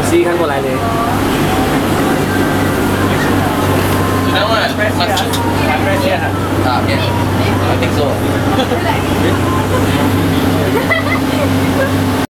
美西看过来嘞。 You know what? I'm right here. Yeah, I think so.